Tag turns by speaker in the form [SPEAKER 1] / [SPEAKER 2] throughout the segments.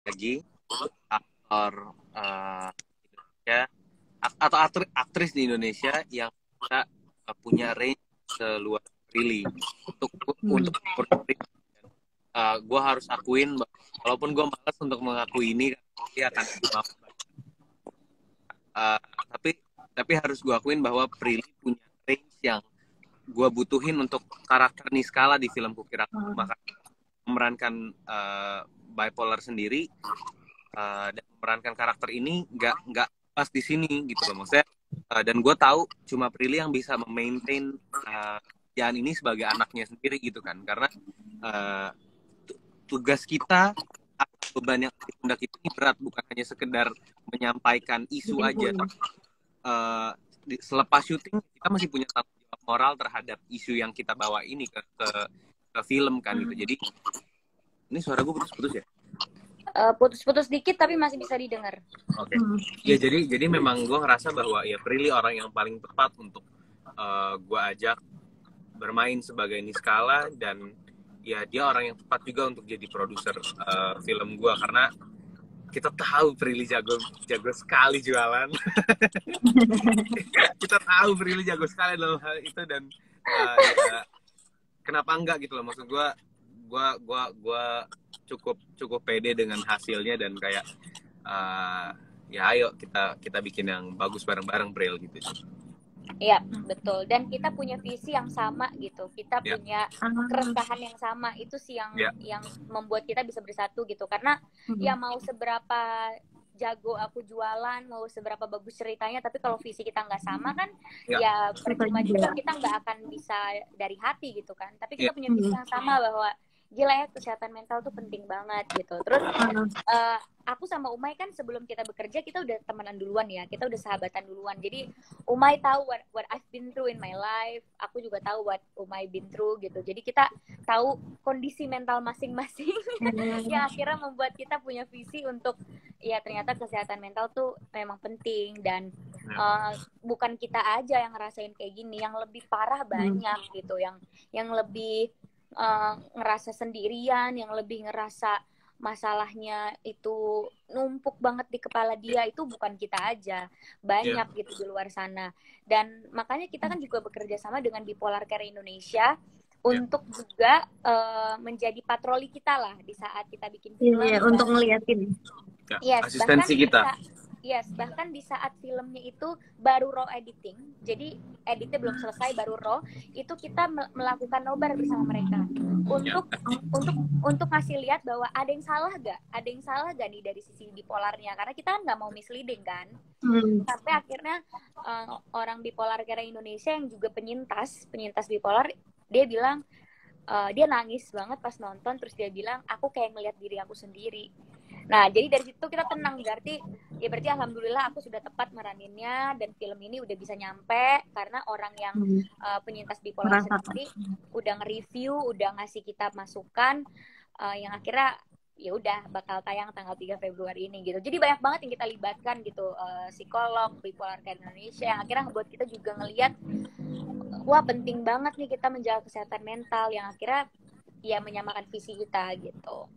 [SPEAKER 1] lagi aktor Indonesia atau aktris di Indonesia yang bisa punya range seluas Prilly untuk gue harus akuin walaupun gue malas untuk mengakui ini dia akan tapi harus gue akuin bahwa Prilly punya range yang gue butuhin untuk karakter Niskala di film Kukira. Maka memerankan bipolar sendiri dan memerankan karakter ini nggak pas di sini gitu loh maksudnya. Dan gue tahu cuma Prilly yang bisa memaintain Jan ini sebagai anaknya sendiri gitu kan, karena tugas kita, beban yang di pundak kita ini berat, bukan hanya sekedar menyampaikan isu aja. Selepas syuting kita masih punya tanggung jawab moral terhadap isu yang kita bawa ini ke film kan gitu. Jadi ini suara gue putus-putus ya?
[SPEAKER 2] Putus-putus dikit tapi masih bisa didengar.
[SPEAKER 1] Oke. Ya jadi memang gue ngerasa bahwa ya Prilly orang yang paling tepat untuk gue ajak bermain sebagai Niskala, dan ya dia orang yang tepat juga untuk jadi produser film gue, karena kita tahu Prilly jago sekali jualan. Kita tahu Prilly jago sekali dalam hal itu, dan ya, kenapa enggak gitu loh, maksud gue cukup pede dengan hasilnya, dan kayak ya ayo kita bikin yang bagus bareng-bareng Bril gitu.
[SPEAKER 2] Iya, betul. Dan kita punya visi yang sama gitu. Kita punya keresahan yang sama. Itu sih yang membuat kita bisa bersatu gitu. Karena ya mau seberapa jago aku jualan, mau seberapa bagus ceritanya, tapi kalau visi kita nggak sama kan, ya percuma juga, kita nggak akan bisa dari hati gitu kan. Tapi kita punya visi yang sama bahwa gila ya, kesehatan mental tuh penting banget gitu. Terus aku sama Umay kan sebelum kita bekerja kita udah temenan duluan ya, kita udah sahabatan duluan. Jadi Umay tahu what I've been through in my life, aku juga tahu what Umay been through gitu. Jadi kita tahu kondisi mental masing-masing yang akhirnya membuat kita punya visi untuk ya ternyata kesehatan mental tuh memang penting, dan bukan kita aja yang ngerasain kayak gini, yang lebih parah banyak gitu, yang lebih ngerasa sendirian, yang lebih ngerasa masalahnya itu numpuk banget di kepala dia, itu bukan kita aja, banyak gitu di luar sana. Dan makanya kita kan juga bekerja sama dengan Bipolar Care Indonesia untuk juga menjadi patroli kita lah di saat kita bikin film.
[SPEAKER 3] Untuk ngeliatin.
[SPEAKER 1] Asistensi kita.
[SPEAKER 2] Bahkan di saat filmnya itu baru raw editing, jadi editnya belum selesai, baru raw, itu kita melakukan nobar bersama mereka untuk ngasih lihat bahwa ada yang salah gak nih dari sisi bipolarnya, karena kita kan nggak mau misleading kan. Sampai akhirnya orang Bipolar Care Indonesia yang juga penyintas bipolar, dia bilang dia nangis banget pas nonton, terus dia bilang aku kayak ngeliat diri aku sendiri. Nah, jadi dari situ kita tenang, berarti alhamdulillah aku sudah tepat meraninnya, dan film ini udah bisa nyampe karena orang yang penyintas bipolar sendiri udah nge-review, udah ngasih kita masukan yang akhirnya ya udah bakal tayang tanggal 3 Februari ini gitu. Jadi banyak banget yang kita libatkan gitu, psikolog, Bipolar Care Indonesia, yang akhirnya ngebuat kita juga ngelihat wah penting banget nih kita menjaga kesehatan mental, yang akhirnya ya menyamakan visi kita gitu.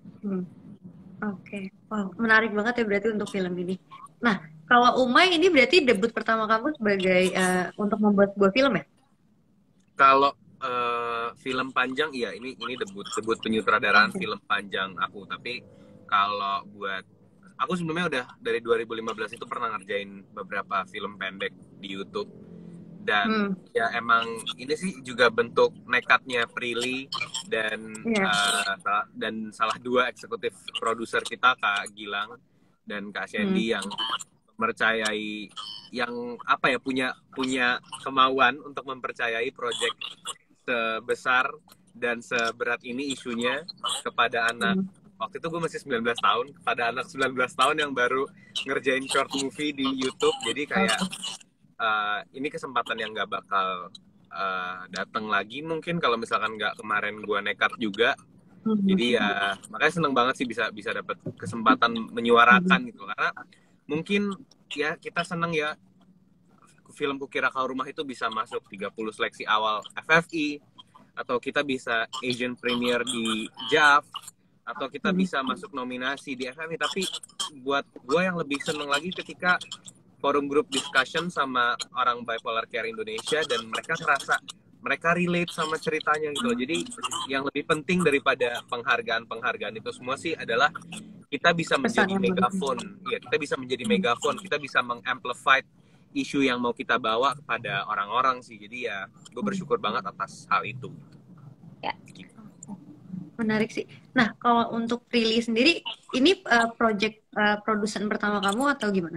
[SPEAKER 3] Oke. Wow, menarik banget ya berarti untuk film ini. Nah, kalau Umay ini berarti debut pertama kamu sebagai untuk membuat sebuah film ya?
[SPEAKER 1] Kalau film panjang, iya ini debut penyutradaraan film panjang aku. Tapi kalau buat aku sebelumnya udah dari 2015 itu pernah ngerjain beberapa film pendek di YouTube. Dan ya emang ini sih juga bentuk nekatnya Prilly dan dan salah dua eksekutif produser kita, Kak Gilang dan Kak Shandy, yang mempercayai, yang apa ya, punya kemauan untuk mempercayai proyek sebesar dan seberat ini isunya kepada anak. Waktu itu gue masih 19 tahun, kepada anak 19 tahun yang baru ngerjain short movie di YouTube. Jadi kayak ini kesempatan yang nggak bakal datang lagi mungkin kalau misalkan nggak kemarin gue nekat juga. Jadi ya makanya seneng banget sih bisa dapat kesempatan menyuarakan gitu, karena mungkin ya kita seneng ya film Kukira Kau Rumah itu bisa masuk 30 seleksi awal FFI, atau kita bisa Asian Premier di JAV, atau kita bisa masuk nominasi di FFI. Tapi buat gue yang lebih seneng lagi ketika forum group discussion sama orang bipolar care Indonesia dan mereka ngerasa mereka relate sama ceritanya gitu loh. Jadi yang lebih penting daripada penghargaan itu semua sih adalah kita bisa menjadi megafon. Ya, kita bisa menjadi megafon, kita bisa mengamplify isu yang mau kita bawa kepada orang-orang sih. Jadi ya gue bersyukur banget atas hal itu.
[SPEAKER 2] Ya.
[SPEAKER 3] Menarik sih. Nah, kalau untuk Prilly sendiri, ini project produsen pertama kamu atau gimana?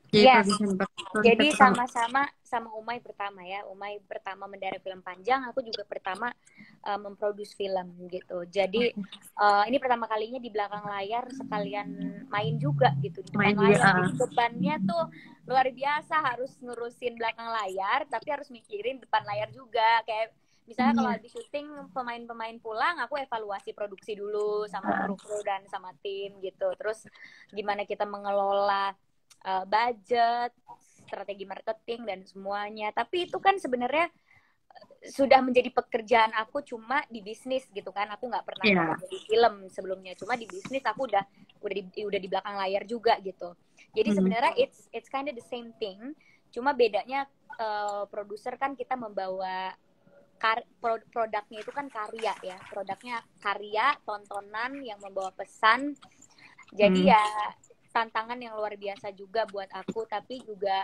[SPEAKER 2] Jadi sama-sama sama Umay pertama ya. Umay pertama mendirect film panjang, aku juga pertama memproduksi film gitu. Jadi ini pertama kalinya di belakang layar sekalian main juga gitu di depan layar. Jadi bebannya tuh luar biasa, harus ngurusin belakang layar tapi harus mikirin depan layar juga. Kayak misalnya kalau habis syuting pemain-pemain pulang, aku evaluasi produksi dulu sama kru-kru dan sama tim gitu. Terus gimana kita mengelola budget, strategi marketing dan semuanya. Tapi itu kan sebenarnya sudah menjadi pekerjaan aku cuma di bisnis gitu kan. Aku nggak pernah di film sebelumnya. Cuma di bisnis aku udah di belakang layar juga gitu. Jadi sebenarnya it's kind of the same thing. Cuma bedanya produser kan kita membawa produknya itu kan karya ya. Produknya karya, tontonan yang membawa pesan. Jadi ya tantangan yang luar biasa juga buat aku, tapi juga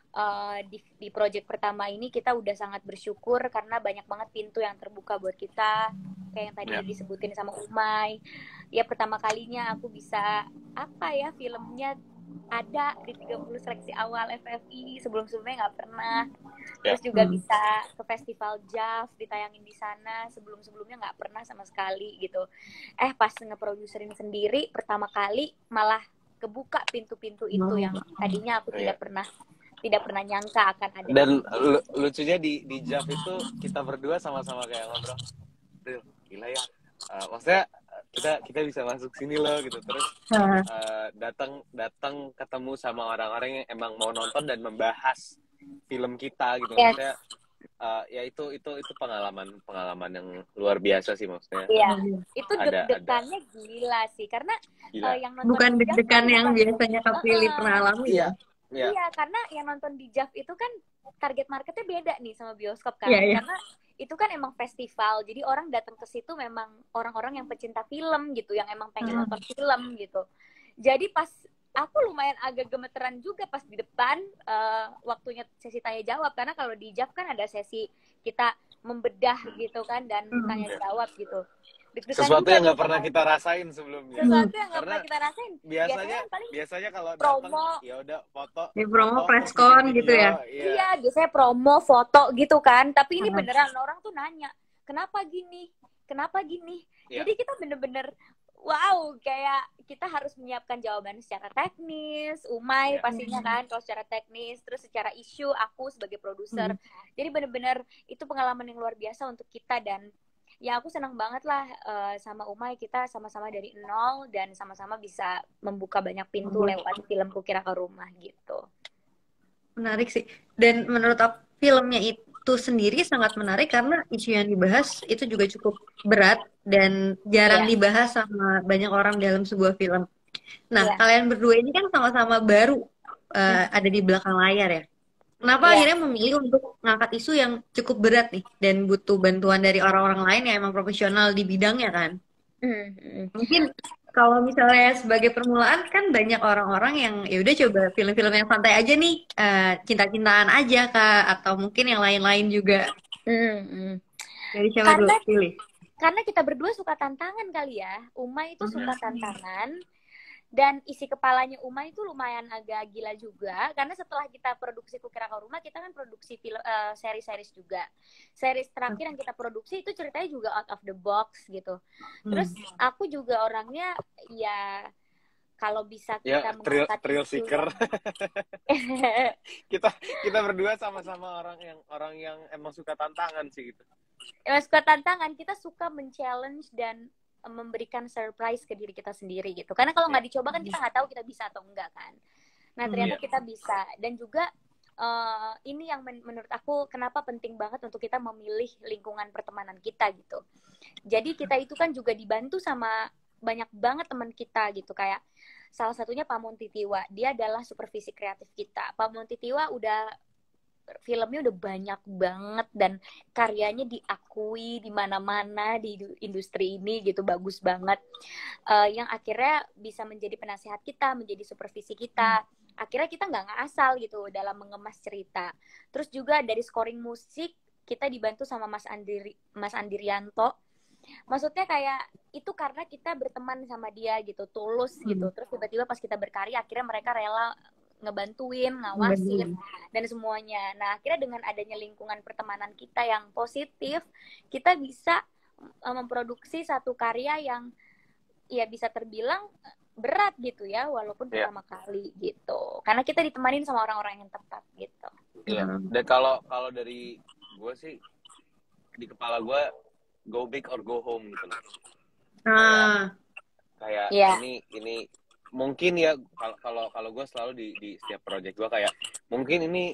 [SPEAKER 2] di project pertama ini kita udah sangat bersyukur karena banyak banget pintu yang terbuka buat kita, kayak yang tadi disebutin sama Umay. Ya pertama kalinya aku bisa filmnya ada di 30 seleksi awal FFI, sebelumnya nggak pernah. Terus juga bisa ke festival JAV ditayangin di sana, sebelumnya nggak pernah sama sekali gitu. Pas ngeproduserin sendiri pertama kali malah kebuka pintu-pintu itu yang tadinya aku tidak pernah nyangka akan ada.
[SPEAKER 4] Dan lucunya di JAV itu kita berdua sama-sama kayak ngobrol, gila ya, maksudnya kita bisa masuk sini loh gitu. Terus datang ketemu sama orang-orang yang emang mau nonton dan membahas film kita gitu. Maksudnya ya itu pengalaman yang luar biasa sih maksudnya.
[SPEAKER 2] Iya, itu deg-degannya gila sih karena yang nonton
[SPEAKER 3] bukan deg-degan yang biasanya Kak Prilly pernah alami ya.
[SPEAKER 2] Iya, karena yang nonton di JAV itu kan target marketnya beda nih sama bioskop kan. Karena itu kan emang festival, jadi orang datang ke situ memang orang-orang yang pecinta film gitu, yang emang pengen nonton film gitu. Jadi pas aku lumayan agak gemeteran juga pas di depan waktunya sesi tanya jawab, karena kalau di JAV kan ada sesi kita membedah gitu kan dan tanya jawab gitu.
[SPEAKER 4] Sesuatu yang nggak pernah kita rasain sebelumnya.
[SPEAKER 2] Sesuatu yang nggak pernah kita rasain.
[SPEAKER 4] Biasanya kalau promo, ya udah foto.
[SPEAKER 3] Di promo preskon gitu ya.
[SPEAKER 2] Iya, biasanya promo foto gitu kan. Tapi ini beneran orang tuh nanya, kenapa gini? Jadi kita bener-bener wow, kayak kita harus menyiapkan jawaban secara teknis, Umay pastinya kan kalau secara teknis, terus secara isu aku sebagai produser. Jadi bener-bener itu pengalaman yang luar biasa untuk kita dan ya aku senang banget lah sama Umay, kita sama-sama dari nol dan sama-sama bisa membuka banyak pintu lewat film Kukira ke Rumah gitu.
[SPEAKER 3] Menarik sih. Dan menurut aku filmnya itu sendiri sangat menarik karena isu yang dibahas itu juga cukup berat dan jarang dibahas sama banyak orang dalam sebuah film. Nah, kalian berdua ini kan sama-sama baru ada di belakang layar ya. Kenapa akhirnya memilih untuk ngangkat isu yang cukup berat nih dan butuh bantuan dari orang-orang lain yang emang profesional di bidangnya kan? Mungkin kalau misalnya sebagai permulaan kan banyak orang-orang yang ya udah coba film-film yang santai aja nih, cinta-cintaan aja Kak, atau mungkin yang lain-lain juga. Dari siapa dulu pilih?
[SPEAKER 2] Karena kita berdua suka tantangan kali ya. Umay itu suka tantangan. Dan isi kepalanya Umay itu lumayan agak gila juga, karena setelah kita produksi Kukira ke Rumah, kita kan produksi seri-series juga. Series terakhir yang kita produksi itu ceritanya juga out of the box gitu. Terus aku juga orangnya ya kalau bisa kita mengangkat
[SPEAKER 4] thrill seeker. kita berdua sama-sama orang yang emang suka tantangan sih gitu.
[SPEAKER 2] Emang suka tantangan, kita suka men-challenge dan memberikan surprise ke diri kita sendiri gitu. Karena kalau nggak dicoba kan kita nggak tahu kita bisa atau enggak kan. Nah ternyata kita bisa. Dan juga ini yang menurut aku kenapa penting banget untuk kita memilih lingkungan pertemanan kita gitu. Jadi kita itu kan juga dibantu sama banyak banget teman kita gitu, kayak salah satunya Pak Montitiwa, dia adalah supervisi kreatif kita. Pak Montitiwa udah filmnya udah banyak banget dan karyanya diakui di mana-mana di industri ini gitu, bagus banget. Yang akhirnya bisa menjadi penasehat kita, menjadi supervisi kita. Akhirnya kita nggak ngasal gitu dalam mengemas cerita. Terus juga dari scoring musik kita dibantu sama Mas Andirianto. Maksudnya kayak itu karena kita berteman sama dia gitu, tulus gitu. Terus tiba-tiba pas kita berkarya akhirnya mereka rela ngebantuin, ngawasin dan semuanya. Nah, akhirnya dengan adanya lingkungan pertemanan kita yang positif, kita bisa memproduksi satu karya yang ya bisa terbilang berat gitu ya, walaupun pertama kali gitu. Karena kita ditemanin sama orang-orang yang tepat gitu.
[SPEAKER 4] Iya. Dan kalau dari gue sih di kepala gue go big or go home gitu loh. Kayak ini mungkin ya kalau gue selalu di setiap project gue kayak mungkin ini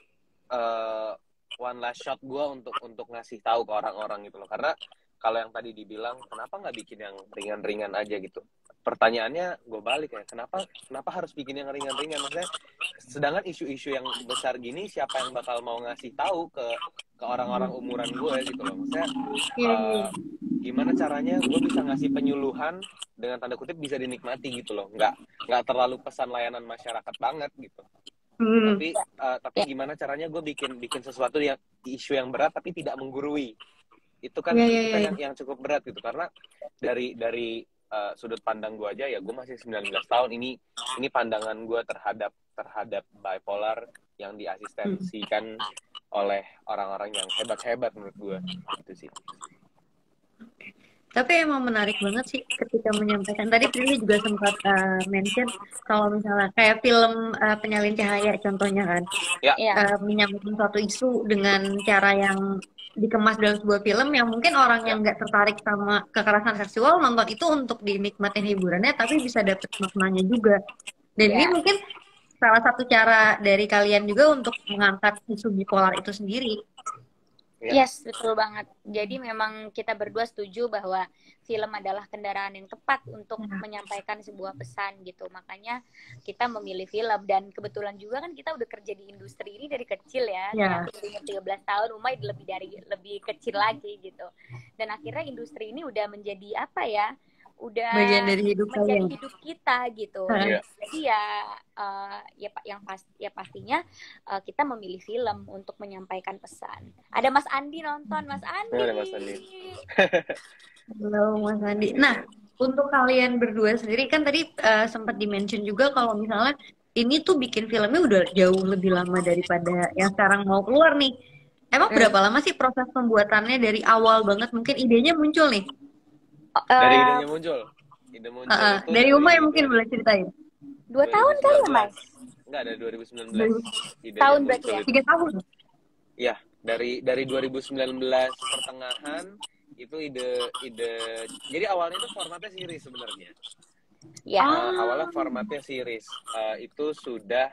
[SPEAKER 4] one last shot gue untuk ngasih tahu ke orang-orang gitu loh. Karena kalau yang tadi dibilang kenapa nggak bikin yang ringan-ringan aja gitu, pertanyaannya gue balik ya, kenapa harus bikin yang ringan-ringan? Maksudnya sedangkan isu-isu yang besar gini siapa yang bakal mau ngasih tahu ke orang-orang umuran gue gitu loh. Maksudnya gimana caranya gue bisa ngasih penyuluhan dengan tanda kutip bisa dinikmati gitu loh, nggak terlalu pesan layanan masyarakat banget gitu. Tapi gimana caranya gue bikin sesuatu yang isu yang berat tapi tidak menggurui. Itu kan yang cukup berat gitu, karena dari sudut pandang gue aja ya, gue masih 19 tahun, ini pandangan gue terhadap bipolar yang diasistensikan oleh orang-orang yang hebat-hebat menurut gue gitu sih.
[SPEAKER 3] Tapi emang menarik banget sih ketika menyampaikan. Tadi Prilly juga sempat mention kalau misalnya kayak film Penyalin Cahaya contohnya kan, menyampaikan suatu isu dengan cara yang dikemas dalam sebuah film yang mungkin orang yang nggak tertarik sama kekerasan seksual nonton itu untuk dinikmatin hiburannya, tapi bisa dapet maknanya juga. Dan ini mungkin salah satu cara dari kalian juga untuk mengangkat isu bipolar itu sendiri.
[SPEAKER 2] Yes, betul banget. Jadi memang kita berdua setuju bahwa film adalah kendaraan yang tepat untuk menyampaikan sebuah pesan gitu. Makanya kita memilih film, dan kebetulan juga kan kita udah kerja di industri ini dari kecil ya. Aku umur 13 tahun, Umay lebih kecil lagi gitu. Dan akhirnya industri ini udah menjadi apa ya? Udah
[SPEAKER 3] bagian dari hidup
[SPEAKER 2] hidup kita gitu. Jadi pastinya kita memilih film untuk menyampaikan pesan. Ada Mas Andi nonton, Mas Andi.
[SPEAKER 4] Ada Mas Andi.
[SPEAKER 3] Halo Mas Andi. Nah, untuk kalian berdua sendiri kan tadi sempat di-mention juga kalau misalnya ini tuh bikin filmnya udah jauh lebih lama daripada yang sekarang mau keluar nih. Emang berapa lama sih proses pembuatannya dari awal banget? Mungkin idenya muncul nih.
[SPEAKER 4] Dari idenya muncul. Ide muncul itu
[SPEAKER 3] dari Umay mungkin boleh ceritain.
[SPEAKER 2] 2 tahun kali ya, Mas?
[SPEAKER 4] Enggak, dari 2019.
[SPEAKER 2] Tahun berarti ya?
[SPEAKER 3] 3 tahun.
[SPEAKER 4] Iya, dari 2019 pertengahan itu ide. Jadi awalnya itu formatnya series sebenarnya. Awalnya formatnya series. Itu sudah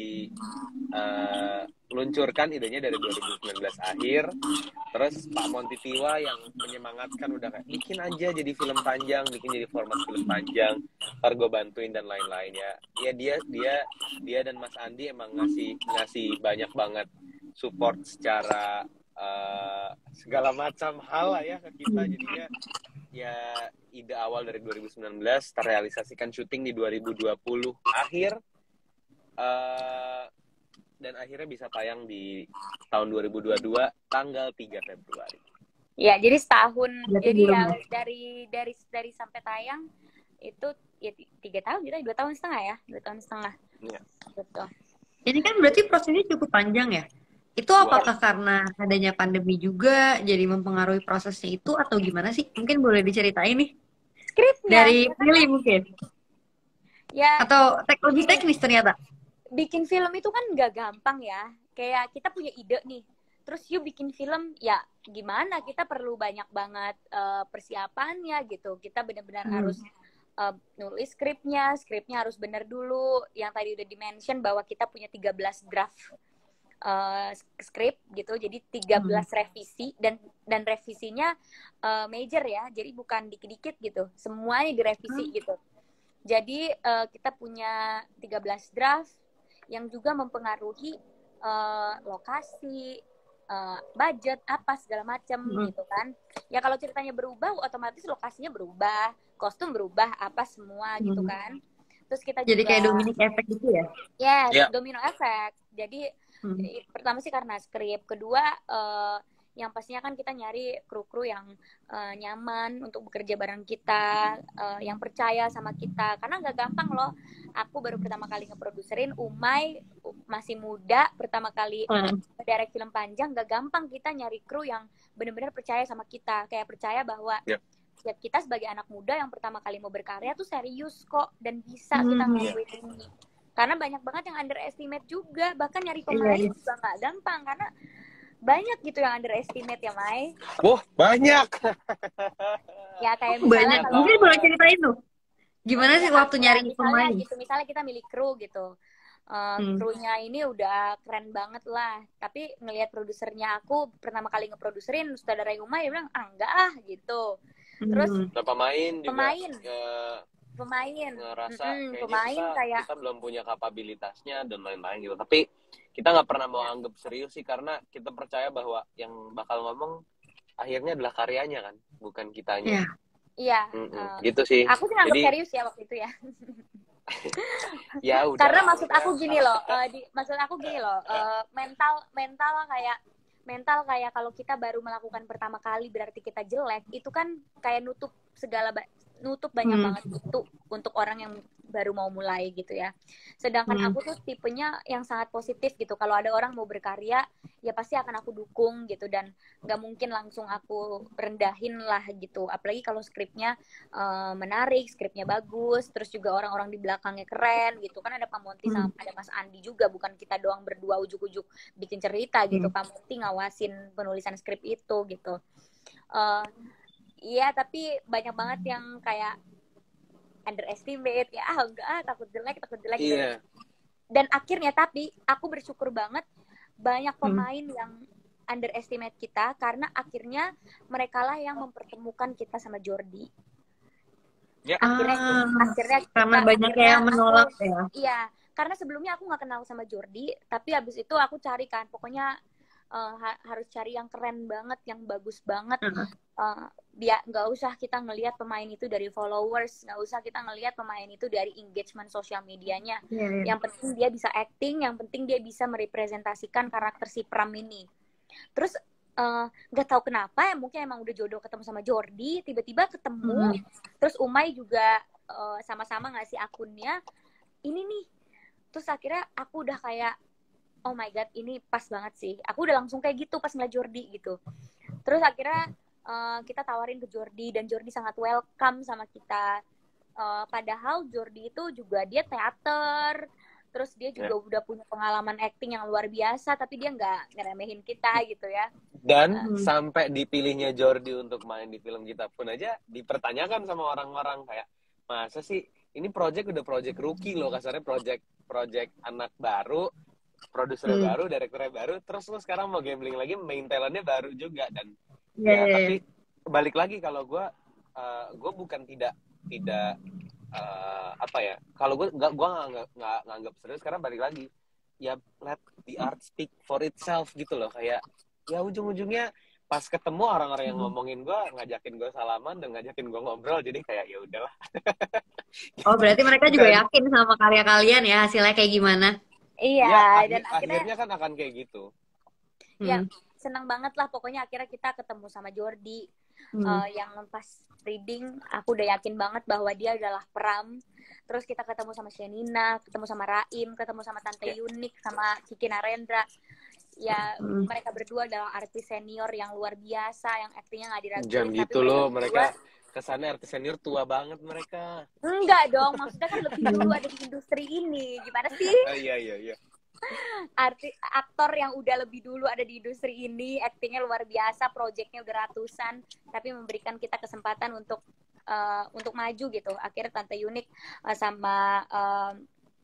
[SPEAKER 4] diluncurkan idenya dari 2019 akhir. Terus Pak Montitiwa yang menyemangatkan udah kayak bikin aja jadi film panjang, bikin jadi format film panjang, ntar gue bantuin dan lain-lain ya. Ya dia dan Mas Andi emang ngasih banyak banget support secara segala macam hal lah ya ke kita. Jadinya ya ide awal dari 2019 terrealisasikan syuting di 2020 akhir. Dan akhirnya bisa tayang di tahun 2022 tanggal 3 Februari.
[SPEAKER 2] Ya, jadi setahun. Jadi ya dari sampai tayang itu ya 3 tahun, kita 2 tahun setengah ya, 2 tahun setengah.
[SPEAKER 4] Iya.
[SPEAKER 2] Betul.
[SPEAKER 3] Ini kan berarti prosesnya cukup panjang ya. Itu apakah karena adanya pandemi juga jadi mempengaruhi prosesnya itu atau gimana sih? Mungkin boleh diceritain nih.
[SPEAKER 2] Skripnya.
[SPEAKER 3] Dari Prilly mungkin.
[SPEAKER 2] Ya.
[SPEAKER 3] Atau lebih teknis ternyata.
[SPEAKER 2] Bikin film itu kan nggak gampang ya. Kayak kita punya ide nih, terus yuk bikin film, ya gimana? Kita perlu banyak banget persiapannya gitu. Kita benar-benar harus nulis skripnya harus benar dulu. Yang tadi udah di-mention bahwa kita punya 13 draft skrip gitu, jadi 13 revisi dan revisinya major ya, jadi bukan dikit-dikit gitu, semuanya direvisi gitu. Jadi kita punya 13 draft yang juga mempengaruhi lokasi, budget apa segala macam gitu kan. Ya kalau ceritanya berubah otomatis lokasinya berubah, kostum berubah apa semua gitu kan. Terus kita
[SPEAKER 3] jadi
[SPEAKER 2] juga
[SPEAKER 3] kayak domino effect gitu ya.
[SPEAKER 2] Yes, domino effect. Jadi pertama sih karena skrip, kedua yang pastinya kan kita nyari kru-kru yang nyaman untuk bekerja bareng kita, yang percaya sama kita, karena nggak gampang loh. Aku baru pertama kali ngeproduserin, Umay masih muda, pertama kali direct film panjang, nggak gampang kita nyari kru yang benar-benar percaya sama kita, kayak percaya bahwa ya kita sebagai anak muda yang pertama kali mau berkarya tuh serius kok dan bisa kita ngelakuin ini. Karena banyak banget yang underestimate juga, bahkan nyari pemain juga nggak gampang karena banyak gitu yang underestimate ya, Mai.
[SPEAKER 4] Banyak.
[SPEAKER 2] Ya kayak misalnya
[SPEAKER 3] banyak. Mungkin boleh ceritain tuh. Gimana sih waktu nyari pemain?
[SPEAKER 2] Gitu, misalnya kita milih kru gitu. Krunya ini udah keren banget lah, tapi ngelihat produsernya, aku pertama kali ngeproduserin sutradara Umay, dia bilang enggak gitu. Terus
[SPEAKER 4] pemain ngerasa kayaknya kita belum punya kapabilitasnya dan lain-lain gitu. Tapi kita nggak pernah mau anggap serius sih, karena kita percaya bahwa yang bakal ngomong akhirnya adalah karyanya kan, bukan kitanya.
[SPEAKER 2] Iya.
[SPEAKER 4] Gitu sih.
[SPEAKER 2] Aku sih nganggap serius ya waktu itu ya.
[SPEAKER 4] Ya udah.
[SPEAKER 2] Karena maksud aku gini loh, mental kayak kalau kita baru melakukan pertama kali berarti kita jelek, itu kan kayak nutup banyak banget itu untuk orang yang baru mau mulai gitu ya. Sedangkan aku tuh tipenya yang sangat positif gitu. Kalau ada orang mau berkarya, ya pasti akan aku dukung gitu, dan nggak mungkin langsung aku rendahin lah gitu. Apalagi kalau skripnya menarik, skripnya bagus, terus juga orang-orang di belakangnya keren gitu. Kan ada Pak Monty sama ada Mas Andi juga, bukan kita doang berdua ujuk-ujuk bikin cerita gitu. Pak Monty ngawasin penulisan skrip itu gitu. Iya, tapi banyak banget yang kayak underestimate ya, enggak, takut jelek gitu. Dan akhirnya tapi aku bersyukur banget banyak pemain yang underestimate kita, karena akhirnya mereka lah yang mempertemukan kita sama Jordi. Akhirnya
[SPEAKER 3] karena banyak yang menolak ya.
[SPEAKER 2] Iya, karena sebelumnya aku nggak kenal sama Jordi, tapi habis itu aku cari kan, pokoknya harus cari yang keren banget, yang bagus banget. Dia nggak usah kita ngelihat pemain itu dari followers, nggak usah kita ngelihat pemain itu dari engagement sosial medianya. Yang penting dia bisa acting, yang penting dia bisa merepresentasikan karakter si Pram ini. Terus nggak tahu kenapa ya, mungkin emang udah jodoh ketemu sama Jordi, tiba-tiba ketemu. Terus Umay juga sama-sama ngasih akunnya ini nih. Terus akhirnya aku udah kayak, oh my god, ini pas banget sih. Aku udah langsung kayak gitu pas ngeliat Jordi gitu. Terus akhirnya kita tawarin ke Jordi, dan Jordi sangat welcome sama kita. Padahal Jordi itu juga dia teater, terus dia juga udah punya pengalaman acting yang luar biasa, tapi dia nggak ngeremehin kita gitu ya.
[SPEAKER 4] Dan sampai dipilihnya Jordi untuk main di film kita pun aja dipertanyakan sama orang-orang kayak, masa sih ini udah project rookie loh, kasarnya project anak baru, produsernya baru, direkturnya baru, terus lo sekarang mau gambling lagi, main talentnya baru juga. Dan tapi balik lagi, kalau gue bukan tidak apa ya, kalau gue nggak anggap serius, karena balik lagi ya, let the art speak for itself gitu loh. Kayak ya ujung-ujungnya pas ketemu orang-orang yang ngomongin gue, ngajakin gue salaman dan ngajakin gue ngobrol, jadi kayak ya udahlah.
[SPEAKER 3] Oh, berarti mereka juga yakin sama karya kalian ya, hasilnya kayak gimana?
[SPEAKER 2] Iya,
[SPEAKER 4] ya,
[SPEAKER 2] dan
[SPEAKER 4] akhirnya kan akan kayak gitu.
[SPEAKER 2] Ya, senang banget lah pokoknya akhirnya kita ketemu sama Jordi. Yang pas reading aku udah yakin banget bahwa dia adalah Pram. Terus kita ketemu sama Shenina, ketemu sama Raim, ketemu sama Tante Yunik, sama Kiki Narendra. Ya, mereka berdua adalah artis senior yang luar biasa, yang aktingnya nggak diraguin.
[SPEAKER 4] Jangan gitu loh, mereka kesannya artis senior tua banget mereka.
[SPEAKER 2] Enggak dong, maksudnya kan lebih dulu ada di industri ini. Gimana sih?
[SPEAKER 4] Iya.
[SPEAKER 2] Aktor yang udah lebih dulu ada di industri ini, aktingnya luar biasa, proyeknya udah ratusan, tapi memberikan kita kesempatan untuk maju gitu. Akhirnya Tante Yunik sama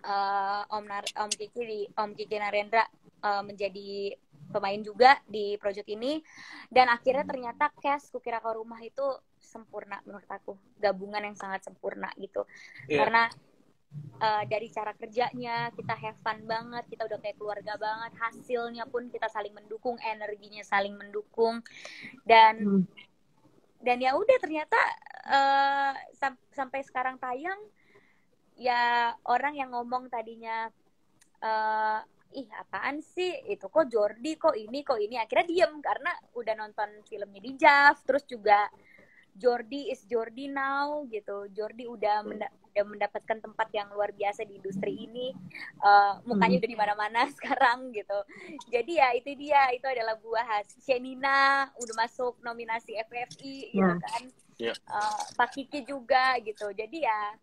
[SPEAKER 2] Om Kiki Narendra menjadi pemain juga di project ini, dan akhirnya ternyata cast Kukira Kau Rumah itu sempurna menurut aku, gabungan yang sangat sempurna gitu. Karena dari cara kerjanya kita have fun banget, kita udah kayak keluarga banget, hasilnya pun kita saling mendukung, energinya saling mendukung, dan ya udah ternyata sampai sekarang tayang ya, orang yang ngomong tadinya ih apaan sih itu, kok Jordi kok ini akhirnya diem karena udah nonton filmnya di JAV, terus juga Jordi is Jordi now gitu. Jordi udah mendapatkan tempat yang luar biasa di industri ini, mukanya udah di mana-mana sekarang gitu. Jadi ya itu dia, itu adalah buah hasil. Shenina udah masuk nominasi FFI gitu kan, Pak Kiki juga gitu. Jadi ya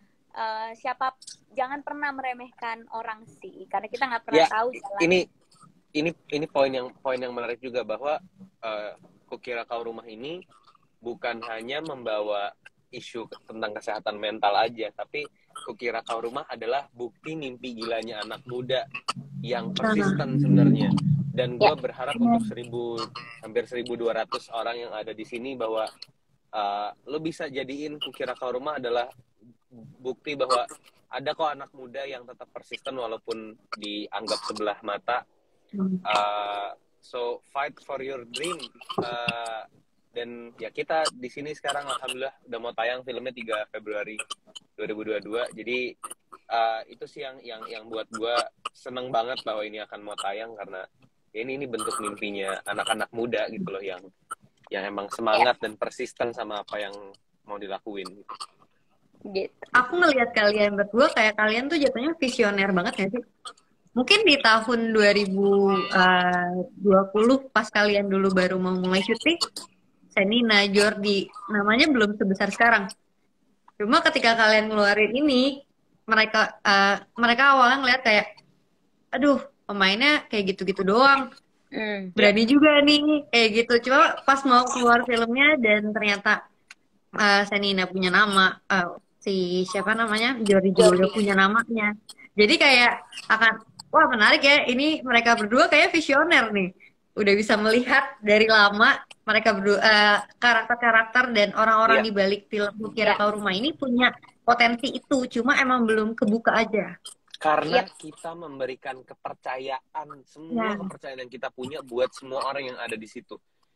[SPEAKER 2] jangan pernah meremehkan orang sih, karena kita nggak pernah tahu jalan.
[SPEAKER 4] Ini poin yang menarik juga, bahwa Kukira Kau Rumah ini bukan hanya membawa isu tentang kesehatan mental aja, tapi Kukira Kau Rumah adalah bukti mimpi gilanya anak muda yang persisten sebenarnya. Dan gue berharap untuk hampir 1.200 orang yang ada di sini, bahwa lo bisa jadiin Kukira Kau Rumah adalah bukti bahwa ada kok anak muda yang tetap persisten walaupun dianggap sebelah mata. So fight for your dream. Dan ya kita di sini sekarang alhamdulillah udah mau tayang filmnya 3 Februari 2022. Jadi itu sih yang buat gue seneng banget bahwa ini akan mau tayang, karena ya ini bentuk mimpinya anak-anak muda gitu loh, yang emang semangat dan persisten sama apa yang mau dilakuin gitu.
[SPEAKER 3] Aku ngelihat kalian berdua kayak kalian tuh jatuhnya visioner banget ya sih. Mungkin di tahun 2020 pas kalian dulu baru mau mulai syuting, Shenina, Jordi, namanya belum sebesar sekarang. Cuma ketika kalian ngeluarin ini, mereka awalnya ngeliat kayak, aduh pemainnya kayak gitu-gitu doang, berani juga nih kayak gitu. Cuma pas mau keluar filmnya dan ternyata Shenina punya nama, si siapa namanya, Jordi juga punya namanya. Jadi kayak wah menarik ya, ini mereka berdua kayak visioner nih. Udah bisa melihat dari lama mereka berdua, karakter-karakter dan orang-orang di balik film Kukira Kau Rumah ini punya potensi itu, cuma emang belum kebuka aja.
[SPEAKER 4] Karena kita memberikan kepercayaan, semua kepercayaan yang kita punya buat semua orang yang ada di situ.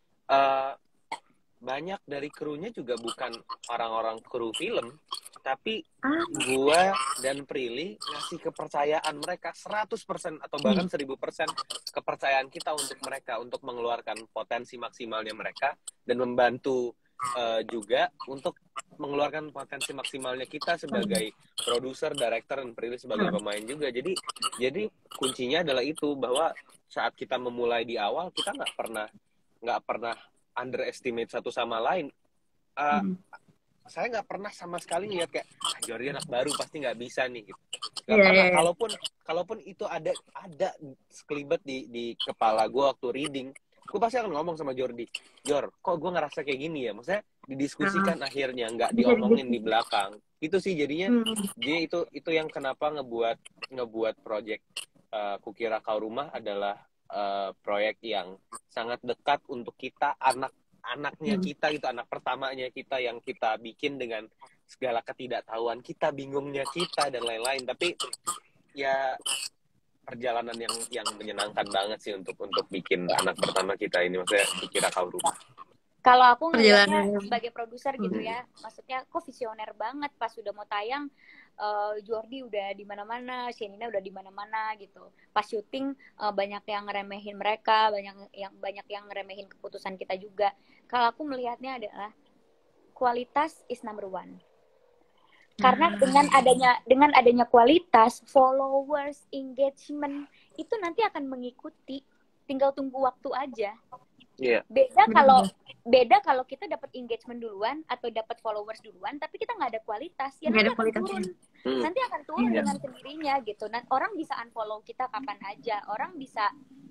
[SPEAKER 4] Banyak dari krunya juga bukan orang-orang kru film, tapi gue dan Prilly ngasih kepercayaan mereka 100% atau bahkan 1000% kepercayaan kita untuk mereka, untuk mengeluarkan potensi maksimalnya mereka, dan membantu juga untuk mengeluarkan potensi maksimalnya kita sebagai produser, director, dan Prilly sebagai pemain juga. Jadi kuncinya adalah itu, bahwa saat kita memulai di awal, kita nggak pernah underestimate satu sama lain. Saya nggak pernah sama sekali lihat kayak Jordi anak baru pasti nggak bisa nih gitu. Nggak pernah. Kalaupun itu ada sekelibet di kepala gue waktu reading, gue pasti akan ngomong sama Jordi, Jor, kok gue ngerasa kayak gini ya? Maksudnya didiskusikan akhirnya, nggak diomongin di belakang. Itu sih jadinya, jadi itu yang kenapa ngebuat project Kukira Kau Rumah adalah proyek yang sangat dekat untuk kita, anaknya kita gitu, anak pertamanya kita yang kita bikin dengan segala ketidaktahuan kita, bingungnya kita, dan lain-lain. Tapi ya perjalanan yang menyenangkan banget sih untuk bikin anak pertama kita ini, maksudnya Kukira Kau Rumah.
[SPEAKER 2] Kalau aku ngeliatnya sebagai produser gitu ya, maksudnya kok visioner banget, pas udah mau tayang Jordi udah di mana-mana, Shenina udah di mana-mana gitu. Pas syuting banyak yang ngeremehin mereka, banyak yang ngeremehin keputusan kita juga. Kalau aku melihatnya adalah kualitas is number one. Karena dengan adanya kualitas, followers, engagement itu nanti akan mengikuti, tinggal tunggu waktu aja.
[SPEAKER 4] Yeah.
[SPEAKER 2] Beda kalau kita dapat engagement duluan atau dapat followers duluan, tapi kita nggak ada kualitas, ya nanti akan turun. Nanti akan turun dengan sendirinya gitu. Orang bisa unfollow kita kapan aja, orang bisa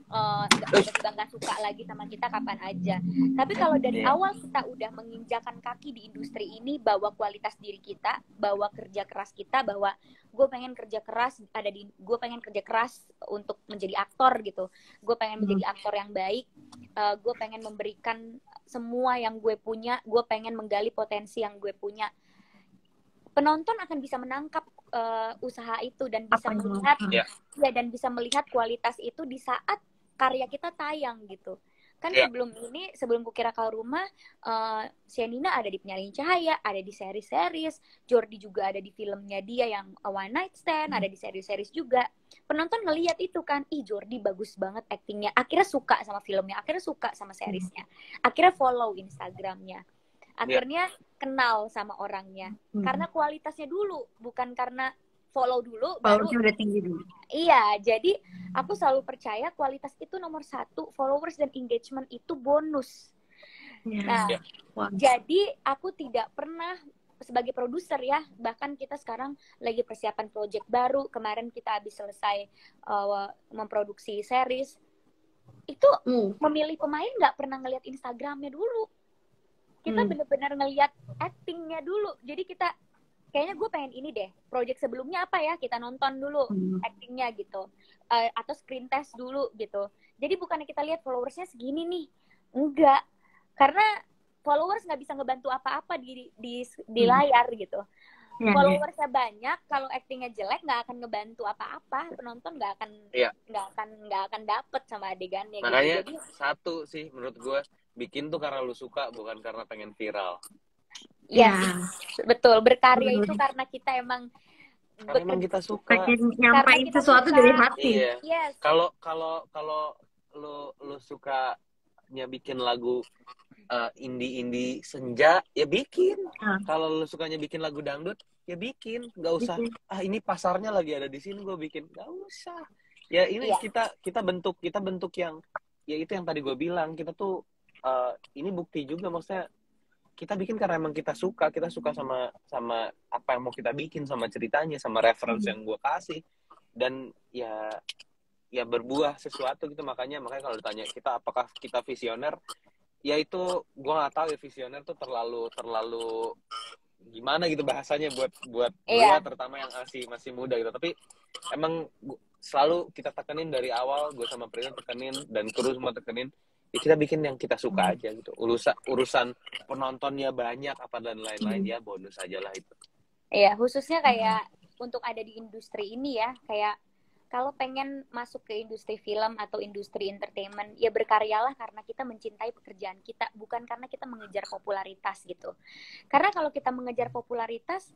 [SPEAKER 2] tiba-tiba nggak suka lagi sama kita kapan aja. Tapi kalau dari awal kita udah menginjakan kaki di industri ini, bawa kualitas diri kita, bawa kerja keras kita, bahwa gue pengen kerja keras gue pengen kerja keras untuk menjadi aktor gitu, gue pengen menjadi aktor yang baik, gue pengen memberikan semua yang gue punya, gue pengen menggali potensi yang gue punya. Penonton akan bisa menangkap usaha itu dan bisa melihat dan bisa melihat kualitas itu di saat karya kita tayang gitu. Kan sebelum Kukira Kau Rumah, Sienina ada di Penyaring Cahaya, ada di series-series, Jordi juga ada di filmnya dia yang One Night Stand, ada di series-series juga. Penonton ngelihat itu kan, ih Jordi bagus banget actingnya, akhirnya suka sama filmnya, akhirnya suka sama seriesnya, akhirnya follow Instagramnya, akhirnya kenal sama orangnya, karena kualitasnya dulu, bukan karena follow dulu baru
[SPEAKER 3] udah tinggi dulu.
[SPEAKER 2] Iya, jadi aku selalu percaya kualitas itu nomor 1, followers dan engagement itu bonus. Jadi aku tidak pernah sebagai produser ya, bahkan kita sekarang lagi persiapan project baru, kemarin kita habis selesai memproduksi series, itu memilih pemain nggak pernah ngelihat Instagramnya dulu, kita benar-benar ngelihat actingnya dulu. Jadi kita kayaknya gue pengen ini deh, project sebelumnya apa ya, kita nonton dulu actingnya gitu, atau screen test dulu gitu. Jadi bukannya kita lihat followersnya segini nih, enggak, karena followers nggak bisa ngebantu apa-apa di layar gitu. Followersnya banyak, kalau actingnya jelek nggak akan ngebantu apa-apa, penonton nggak akan dapet sama adegannya.
[SPEAKER 4] Makanya
[SPEAKER 2] gitu. Jadi,
[SPEAKER 4] satu sih menurut gue, bikin tuh karena lu suka, bukan karena pengen viral.
[SPEAKER 2] Betul, berkarya itu karena kita emang
[SPEAKER 4] kita suka,
[SPEAKER 3] nyampein sesuatu dari hati.
[SPEAKER 4] Kalau lu sukanya bikin lagu indie senja, ya bikin. Kalau lu sukanya bikin lagu dangdut, ya bikin. Nggak usah ini pasarnya lagi ada di sini, gue bikin. Nggak usah. Ya ini kita bentuk yang ya itu yang tadi gue bilang, kita tuh ini bukti juga, maksudnya kita bikin karena emang kita suka sama apa yang mau kita bikin, sama ceritanya, sama reference yang gue kasih, dan ya berbuah sesuatu gitu. Makanya kalau ditanya kita apakah kita visioner, ya itu gue nggak tahu ya, visioner tuh terlalu gimana gitu bahasanya buat gue, terutama yang masih muda gitu. Tapi emang selalu kita tekenin dari awal, gue sama Prina tekenin dan kru semua tekenin, ya kita bikin yang kita suka aja gitu. Urusan penontonnya banyak apa dan lain-lain, ya bonus aja lah itu.
[SPEAKER 2] Iya, khususnya kayak untuk ada di industri ini ya, kayak kalau pengen masuk ke industri film atau industri entertainment, ya berkaryalah karena kita mencintai pekerjaan kita, bukan karena kita mengejar popularitas gitu. Karena kalau kita mengejar popularitas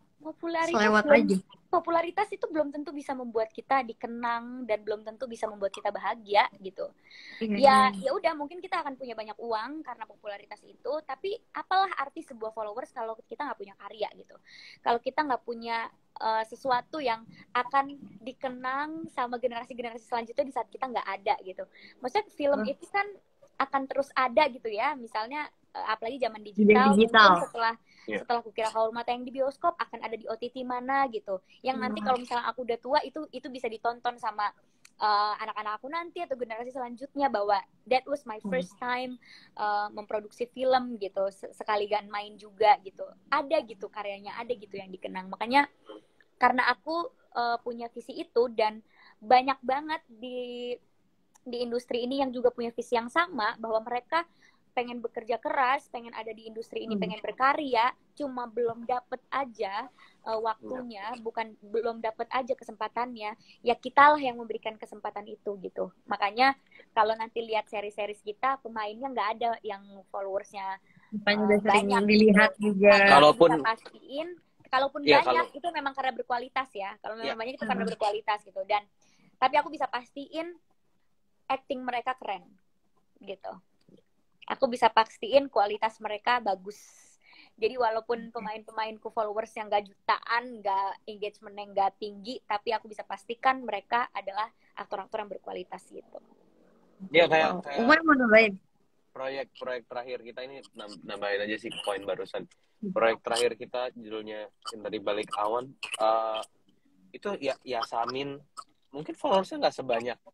[SPEAKER 2] itu belum tentu bisa membuat kita dikenang dan belum tentu bisa membuat kita bahagia gitu. Ya udah, mungkin kita akan punya banyak uang karena popularitas itu, tapi apalah arti sebuah followers kalau kita nggak punya karya gitu. Kalau kita nggak punya sesuatu yang akan dikenang sama generasi-generasi selanjutnya di saat kita nggak ada gitu. Maksudnya film itu kan akan terus ada gitu ya, misalnya apalagi zaman digital. Setelah Kukira Kau Rumah tayang di bioskop, akan ada di OTT mana gitu, yang nanti kalau misalnya aku udah tua, itu bisa ditonton sama anak-anak aku nanti atau generasi selanjutnya, bahwa that was my first time memproduksi film gitu, sekalian main juga gitu, ada gitu karyanya, ada gitu yang dikenang. Makanya karena aku punya visi itu, dan banyak banget di industri ini yang juga punya visi yang sama, bahwa mereka pengen bekerja keras, pengen ada di industri ini, pengen berkarya, cuma belum dapet aja waktunya, belum dapet aja kesempatannya, ya kitalah yang memberikan kesempatan itu gitu. Makanya kalau nanti lihat seri-series kita, pemainnya nggak ada yang followersnya banyak dilihat juga.
[SPEAKER 4] Kalaupun
[SPEAKER 2] banyak, itu memang karena berkualitas ya. Kalau memang banyak itu karena berkualitas gitu. Dan tapi aku bisa pastiin acting mereka keren gitu. Aku bisa pastiin kualitas mereka bagus. Jadi walaupun pemain-pemainku followers yang gak jutaan, gak engagement yang gak tinggi, tapi aku bisa pastikan mereka adalah aktor-aktor yang berkualitas gitu.
[SPEAKER 4] Ya kayak
[SPEAKER 3] Umar mau nambahin?
[SPEAKER 4] Proyek terakhir kita ini, nambahin aja sih poin barusan. Proyek terakhir kita judulnya Cinta di Balik Awan. Itu ya Samin, mungkin followersnya nggak sebanyak